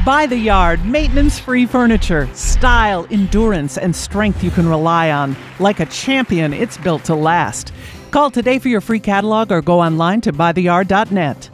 By the Yard, maintenance-free furniture. Style, endurance, and strength you can rely on. Like a champion, it's built to last. Call today for your free catalog or go online to buytheyard.net.